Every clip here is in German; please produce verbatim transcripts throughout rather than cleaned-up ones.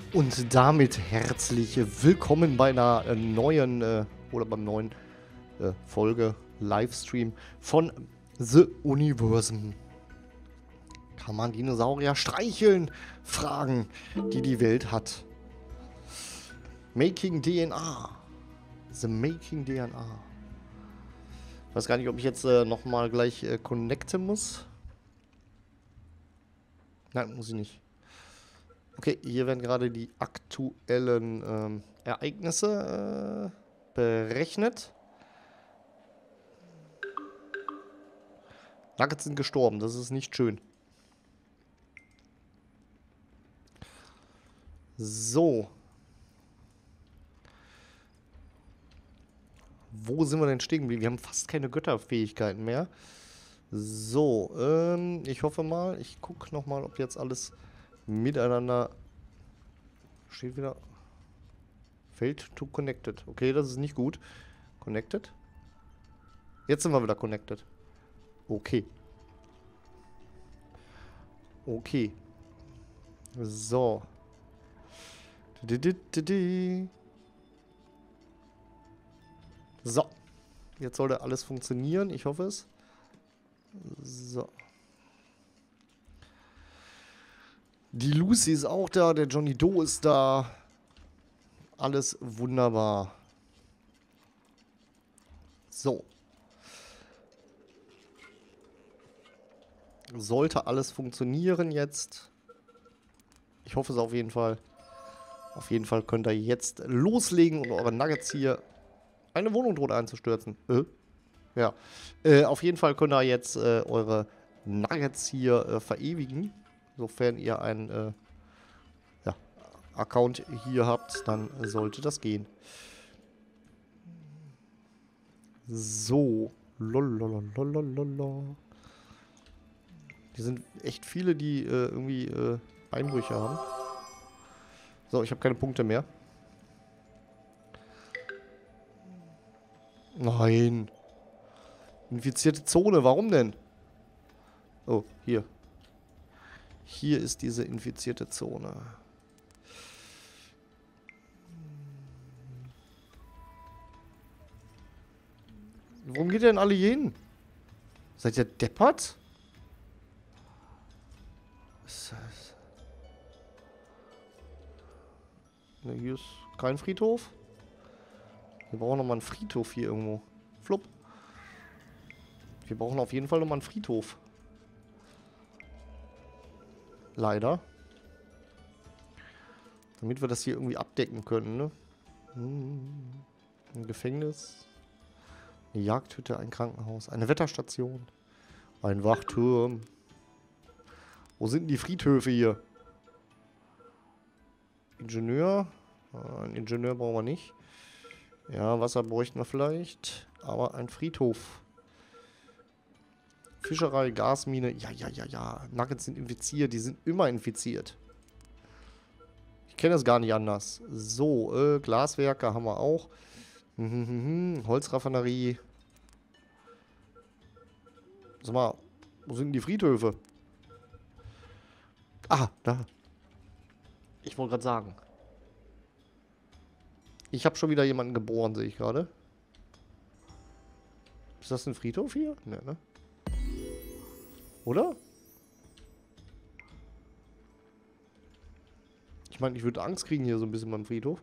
Und damit herzlich willkommen bei einer äh, neuen äh, oder beim neuen äh, Folge Livestream von The Universum. Kann man Dinosaurier streicheln? Fragen, die die Welt hat. Making D N A. The Making D N A. Ich weiß gar nicht, ob ich jetzt äh, nochmal gleich äh, connecten muss. Nein, muss ich nicht. Okay, hier werden gerade die aktuellen ähm, Ereignisse äh, berechnet. Nuggets sind gestorben, das ist nicht schön. So. Wo sind wir denn stehen geblieben? Wir haben fast keine Götterfähigkeiten mehr. So, ähm, ich hoffe mal, ich gucke nochmal, ob jetzt alles miteinander steht wieder. Failed to connected. Okay, das ist nicht gut. Connected. Jetzt sind wir wieder connected. Okay. Okay. So. So. Jetzt sollte alles funktionieren. Ich hoffe es. So. Die Lucy ist auch da. Der Johnny Doe ist da. Alles wunderbar. So. Sollte alles funktionieren jetzt. Ich hoffe es auf jeden Fall. Auf jeden Fall könnt ihr jetzt loslegen und eure Nuggets hier eine Wohnung droht einzustürzen. Äh? Ja. Äh, auf jeden Fall könnt ihr jetzt äh, eure Nuggets hier äh, verewigen. Sofern ihr einen äh, ja, Account hier habt, dann sollte das gehen. So. Lololololololol. Hier sind echt viele, die äh, irgendwie äh, Einbrüche haben. So, ich habe keine Punkte mehr. Nein. Infizierte Zone, warum denn? Oh, hier. Hier ist diese infizierte Zone. Warum geht ihr denn alle hier hin? Seid ihr deppert? Was ist das? Ne, hier ist kein Friedhof. Wir brauchen nochmal einen Friedhof hier irgendwo. Flupp. Wir brauchen auf jeden Fall nochmal einen Friedhof. Leider. Damit wir das hier irgendwie abdecken können, ne? Hm. Ein Gefängnis. Eine Jagdhütte, ein Krankenhaus. Eine Wetterstation. Ein Wachturm. Wo sind denn die Friedhöfe hier? Ingenieur. Ein Ingenieur brauchen wir nicht. Ja, Wasser bräuchten wir vielleicht. Aber ein Friedhof. Fischerei, Gasmine. Ja, ja, ja, ja. Nuggets sind infiziert. Die sind immer infiziert. Ich kenne das gar nicht anders. So, äh, Glaswerke haben wir auch. Mhm, Holzraffinerie. Sag mal, wo sind denn die Friedhöfe? Ah, da. Ich wollte gerade sagen. Ich habe schon wieder jemanden geboren, sehe ich gerade. Ist das ein Friedhof hier? Ne, ne? Oder? Ich meine, ich würde Angst kriegen hier so ein bisschen beim Friedhof.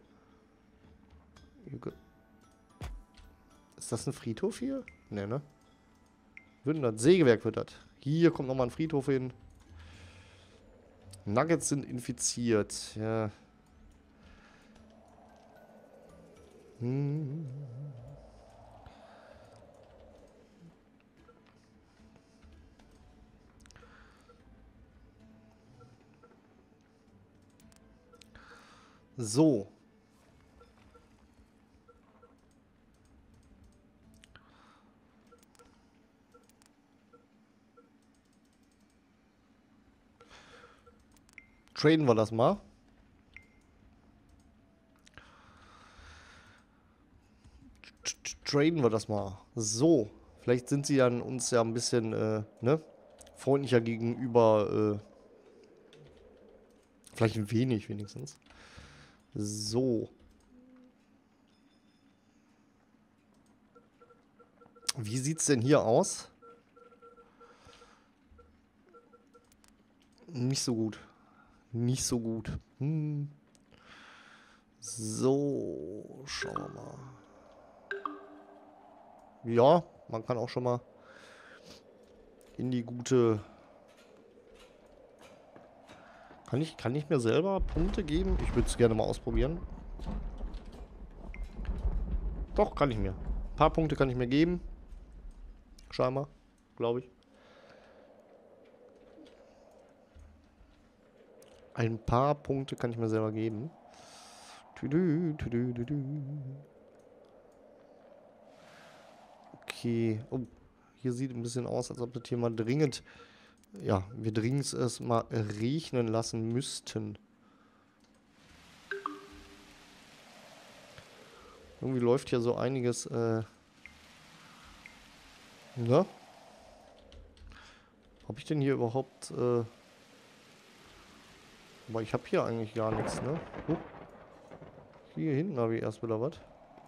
Ist das ein Friedhof hier? Ne, ne? Wird das Sägewerk wird das. Hier kommt nochmal ein Friedhof hin. Nuggets sind infiziert. Ja. Hm. So. Traden wir das mal. Traden wir das mal. So. Vielleicht sind sie dann uns ja ein bisschen, äh, ne? Freundlicher gegenüber, äh, vielleicht ein wenig wenigstens. So. Wie sieht's denn hier aus? Nicht so gut. Nicht so gut. Hm. So, schauen wir mal. Ja, man kann auch schon mal in die gute... Kann ich, kann ich mir selber Punkte geben? Ich würde es gerne mal ausprobieren. Doch, kann ich mir. Ein paar Punkte kann ich mir geben. Scheinbar, glaube ich. Ein paar Punkte kann ich mir selber geben. Tüdü, tüdü, tüdü. Okay. Oh, hier sieht ein bisschen aus, als ob das hier mal dringend... Ja, wir dringend es mal regnen lassen müssten. Irgendwie läuft hier so einiges... Äh ne? Habe ich denn hier überhaupt... Äh Aber ich habe hier eigentlich gar nichts, ne? Uh. Hier hinten habe ich erst wieder was.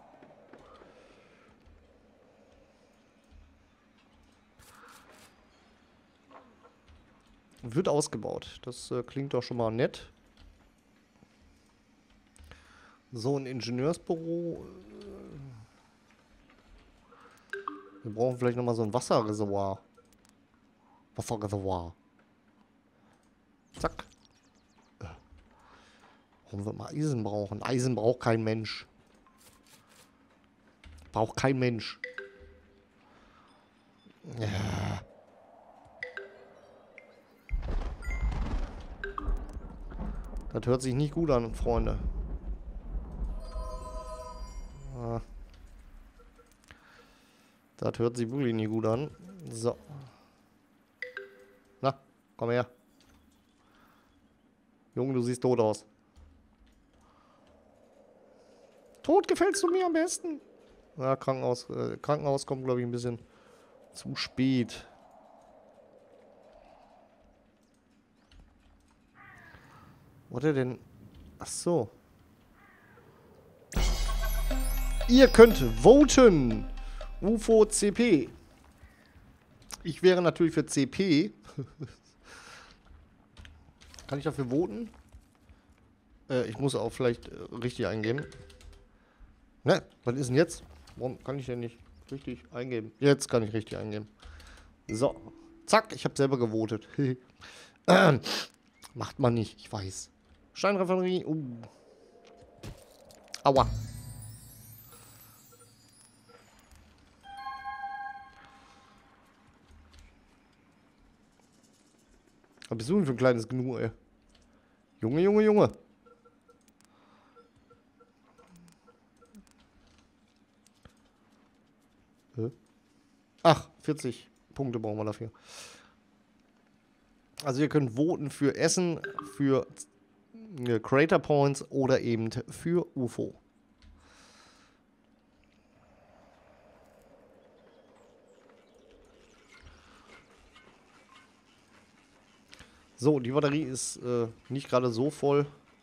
Wird ausgebaut. Das äh, klingt doch schon mal nett. So, ein Ingenieursbüro. Wir brauchen vielleicht nochmal so ein Wasserreservoir. Wasserreservoir. Zack. Warum wird man Eisen brauchen? Eisen braucht kein Mensch. Braucht kein Mensch. Ja. Das hört sich nicht gut an, Freunde. Ah. Das hört sich wirklich nicht gut an. So. Na, komm her. Junge, du siehst tot aus. Tot gefällst du mir am besten. Ja, Krankenhaus, äh, Krankenhaus kommt, glaube ich, ein bisschen zu spät. Was er denn? Ach so. Ihr könnt voten. U F O C P. Ich wäre natürlich für C P. Kann ich dafür voten? Äh, ich muss auch vielleicht äh, richtig eingeben. Ne, was ist denn jetzt? Warum kann ich denn nicht richtig eingeben? Jetzt kann ich richtig eingeben. So. Zack, ich habe selber gewotet. ähm, macht man nicht, ich weiß. Steinraffinerie. Uh. Aua. Was bist du denn für ein kleines Gnu, ey? Junge, Junge, Junge. Hä? Ach, vierzig Punkte brauchen wir dafür. Also ihr könnt voten für Essen, für äh, Creator Points oder eben für U F O. So, die Batterie ist äh, nicht gerade so voll.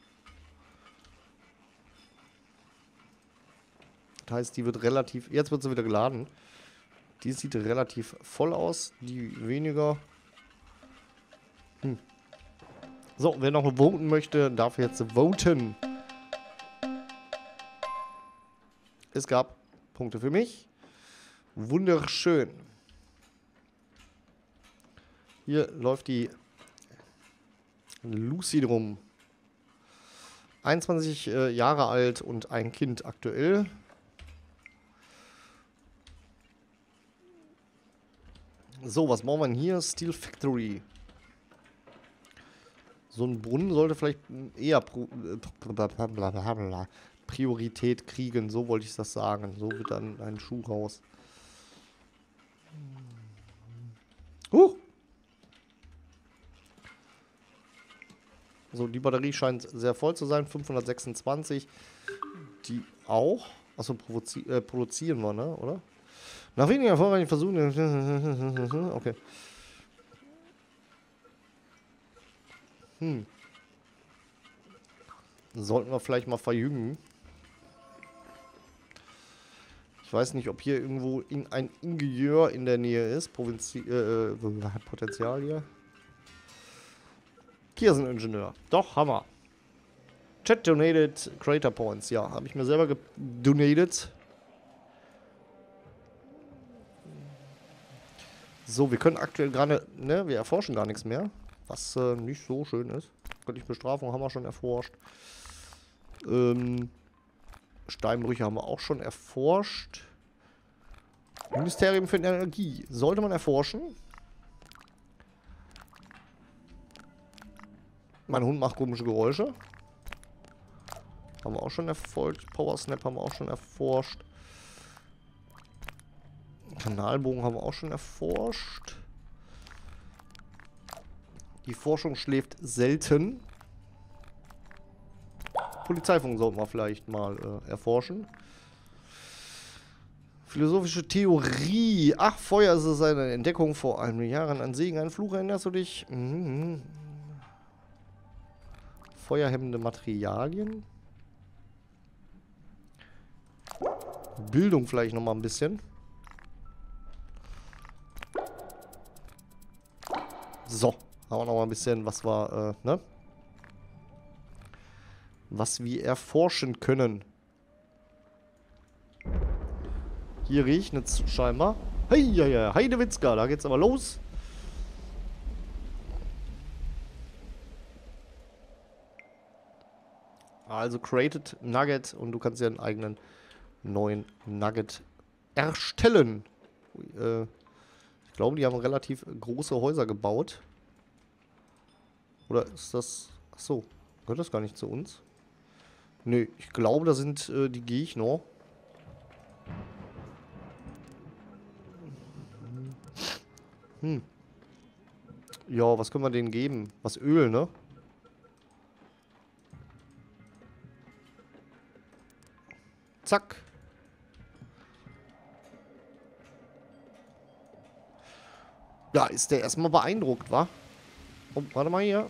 Das heißt, die wird relativ... Jetzt wird sie wieder geladen. Die sieht relativ voll aus. Die weniger... Hm. So, wer noch voten möchte, darf jetzt voten. Es gab Punkte für mich. Wunderschön. Hier läuft die Lucy drum. einundzwanzig äh, Jahre alt und ein Kind aktuell. So, was brauchen wir denn hier? Steel Factory. So ein Brunnen sollte vielleicht eher Pro äh, Priorität kriegen. So wollte ich das sagen. So wird dann ein Schuh raus. Huch! So, die Batterie scheint sehr voll zu sein. fünfhundertsechsundzwanzig. Die auch. Achso, äh, produzieren wir, ne? Oder? Nach weniger erfolgreichen Versuchen. Okay. Hm. Sollten wir vielleicht mal verjüngen. Ich weiß nicht, ob hier irgendwo in ein Ingenieur in der Nähe ist. Provinzi äh, hat Potenzial hier. Hier ist ein Ingenieur. Doch, Hammer. Chat donated Creator Points. Ja, habe ich mir selber gedonated. So, wir können aktuell gerade, ne, wir erforschen gar nichts mehr. Was äh, nicht so schön ist. Göttliche Bestrafung haben wir schon erforscht. Ähm... Steinbrüche haben wir auch schon erforscht. Ministerium für Energie. Sollte man erforschen. Mein Hund macht komische Geräusche. Haben wir auch schon erforscht. Power Snap haben wir auch schon erforscht. Kanalbogen haben wir auch schon erforscht. Die Forschung schläft selten. Polizeifunk sollten wir vielleicht mal äh, erforschen. Philosophische Theorie. Ach, Feuer ist es eine Entdeckung vor einigen Jahren. Ein Segen, ein Fluch, erinnerst du dich? Mhm. Feuerhemmende Materialien. Bildung vielleicht nochmal ein bisschen. So, haben wir nochmal ein bisschen, was war, äh, ne? Was wir erforschen können. Hier regnet es scheinbar. Hey, ja, ja, Heidewitzka, da geht's aber los. Also created Nugget und du kannst ja einen eigenen neuen Nugget erstellen. Äh, ich glaube, die haben relativ große Häuser gebaut. Oder ist das... Achso, gehört das gar nicht zu uns? Nö, ich glaube, da sind äh, die Gegner. Hm. Ja, was können wir denen geben? Was Öl, ne? Zack. Ja, ist der erstmal beeindruckt, wa? Oh, warte mal hier.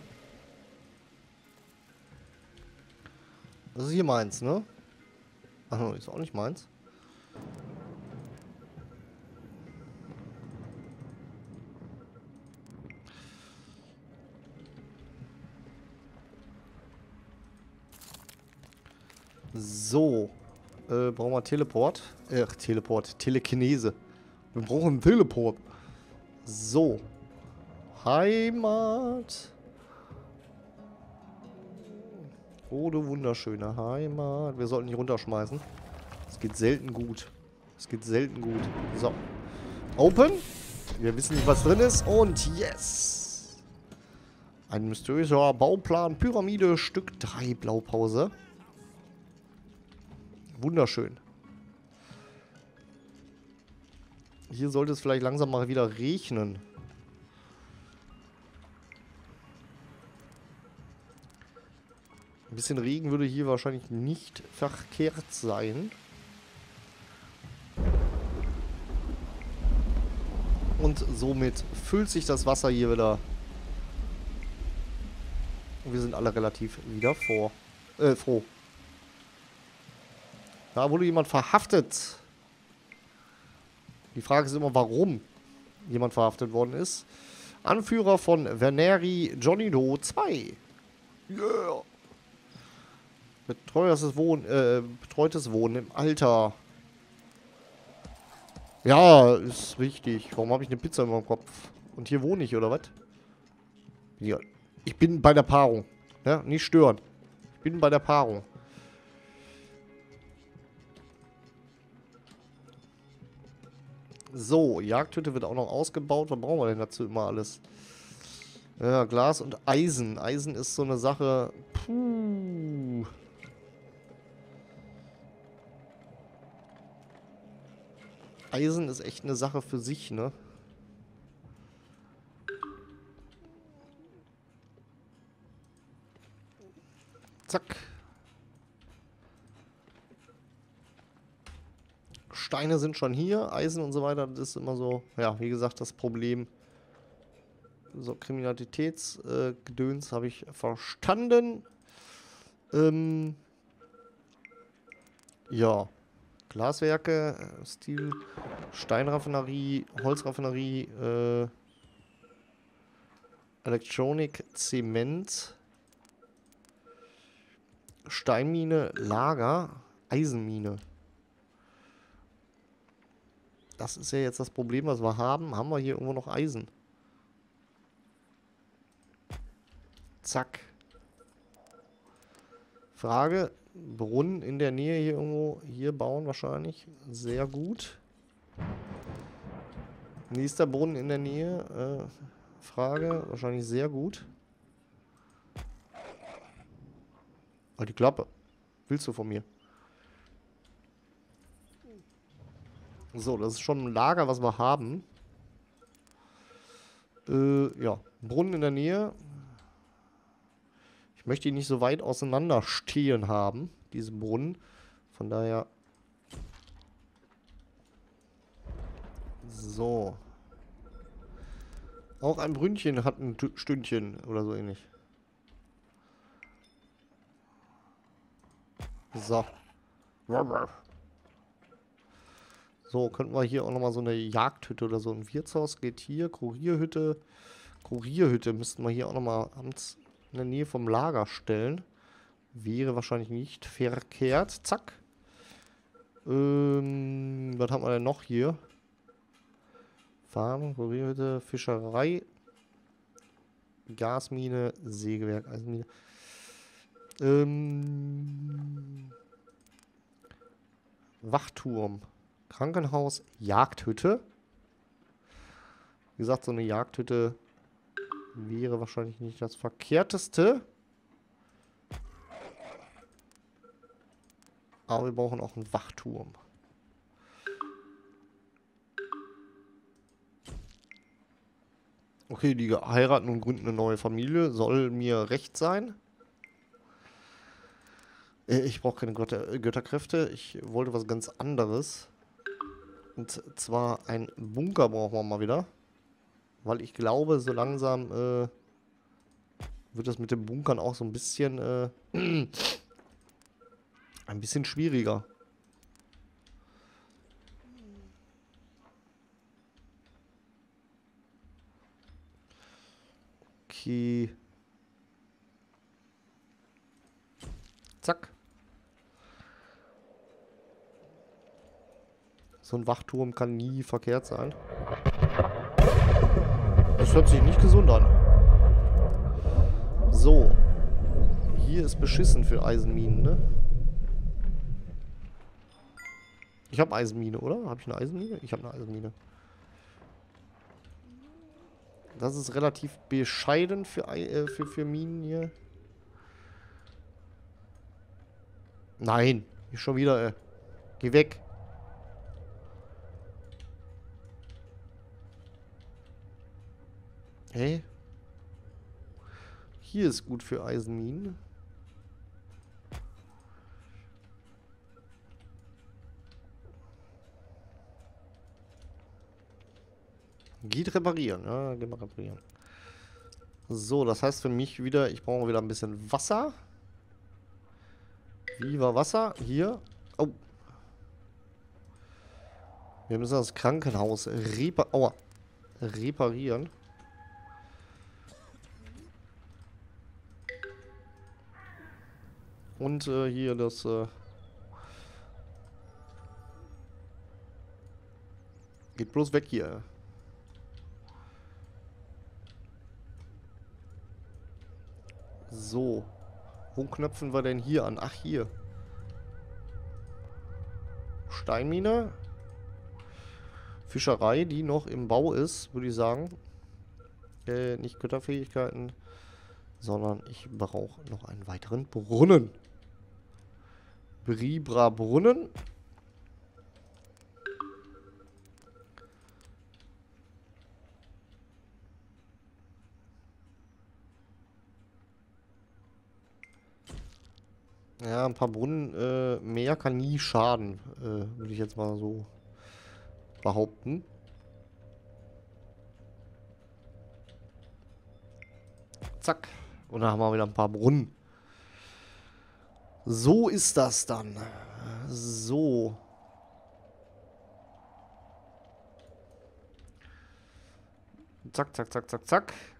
Das ist hier meins, ne? Ach, ist auch nicht meins. So. Äh, brauchen wir Teleport? Äh, Teleport. Telekinese. Wir brauchen einen Teleport. So. Heimat. Oh, du wunderschöne Heimat. Wir sollten nicht runterschmeißen. Es geht selten gut. Es geht selten gut. So. Open. Wir wissen nicht, was drin ist. Und yes. Ein mysteriöser Bauplan. Pyramide. Stück drei. Blaupause. Wunderschön. Hier sollte es vielleicht langsam mal wieder regnen. Ein bisschen Regen würde hier wahrscheinlich nicht verkehrt sein. Und somit füllt sich das Wasser hier wieder. Und wir sind alle relativ wieder vor, äh, froh. Da wurde jemand verhaftet. Die Frage ist immer, warum jemand verhaftet worden ist. Anführer von Veneri Johnny Doe zwei. Yeah. Betreutes Wohnen, äh, betreutes Wohnen im Alter. Ja, ist richtig. Warum habe ich eine Pizza in meinem Kopf? Und hier wohne ich, oder was? Ja. Ich bin bei der Paarung. Ja, nicht stören. Ich bin bei der Paarung. So, Jagdhütte wird auch noch ausgebaut. Was brauchen wir denn dazu immer alles? Ja, Glas und Eisen. Eisen ist so eine Sache. Puh. Eisen ist echt eine Sache für sich, ne? Zack. Steine sind schon hier, Eisen und so weiter, das ist immer so, ja, wie gesagt, das Problem. So, Kriminalitätsgedöns äh, habe ich verstanden. Ähm, ja. Glaswerke, Stil, Steinraffinerie, Holzraffinerie, äh, Elektronik, Zement, Steinmine, Lager, Eisenmine. Das ist ja jetzt das Problem, was wir haben. Haben wir hier irgendwo noch Eisen? Zack. Frage, Brunnen in der Nähe hier irgendwo, hier bauen wahrscheinlich. Sehr gut. Nächster Brunnen in der Nähe. Äh, Frage, wahrscheinlich sehr gut. Halt die Klappe. Willst du von mir? So, das ist schon ein Lager, was wir haben. Äh, ja. Brunnen in der Nähe. Ich möchte ihn nicht so weit auseinander stehen haben, diese Brunnen. Von daher... So. Auch ein Brünnchen hat ein Stündchen oder so ähnlich. So. So, könnten wir hier auch nochmal so eine Jagdhütte oder so. Ein Wirtshaus geht hier. Kurierhütte. Kurierhütte müssten wir hier auch nochmal in der Nähe vom Lager stellen. Wäre wahrscheinlich nicht verkehrt. Zack. Ähm, was haben wir denn noch hier? Farm, Kurierhütte, Fischerei. Gasmine, Sägewerk, Eisenmine. Ähm, Wachturm. Krankenhaus, Jagdhütte. Wie gesagt, so eine Jagdhütte wäre wahrscheinlich nicht das Verkehrteste. Aber wir brauchen auch einen Wachturm. Okay, die heiraten und gründen eine neue Familie. Soll mir recht sein. Ich brauche keine Götter Götterkräfte. Ich wollte was ganz anderes. Und zwar ein Bunker brauchen wir mal wieder. Weil ich glaube, so langsam äh, wird das mit den Bunkern auch so ein bisschen äh, ein bisschen schwieriger. Okay. Zack. So ein Wachturm kann nie verkehrt sein. Das hört sich nicht gesund an. So. Hier ist beschissen für Eisenminen, ne? Ich habe Eisenmine, oder? Habe ich eine Eisenmine? Ich habe eine Eisenmine. Das ist relativ bescheiden für, äh, für, für Minen hier. Nein. Hier schon wieder, äh. Geh weg. Hey. Hier ist gut für Eisenminen. Geht reparieren. Ja, geh mal reparieren. So, das heißt für mich wieder, ich brauche wieder ein bisschen Wasser. Wie war Wasser? Hier. Oh. Wir müssen das Krankenhaus repa Aua. reparieren. Und äh, hier das... Äh geht bloß weg hier. So. Wo knöpfen wir denn hier an? Ach, hier. Steinmine. Fischerei, die noch im Bau ist, würde ich sagen. Äh, nicht Götterfähigkeiten, sondern ich brauche noch einen weiteren Brunnen. Bribra Brunnen. Ja, ein paar Brunnen äh, mehr kann nie schaden, äh, würde ich jetzt mal so behaupten. Zack. Und dann haben wir wieder ein paar Brunnen. So ist das dann. So. Zack, zack, zack, zack, zack.